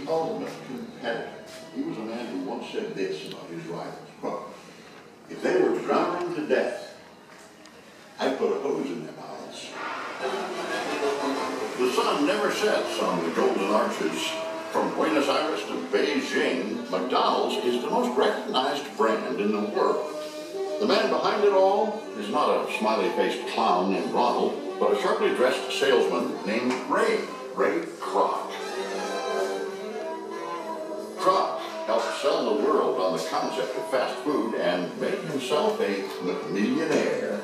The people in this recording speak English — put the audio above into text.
ultimate competitor. He was a man who once said this about his rivals. Quote, if they were drowning to death, I'd put a hose in their mouths. The sun never sets on the Golden Arches. From Buenos Aires to Beijing, McDonald's is the most recognized brand in the world. The man behind it all is not a smiley-faced clown named Ronald, but a sharply dressed salesman named Ray Kroc. Kroc helped sell the world on the concept of fast food and made himself a millionaire.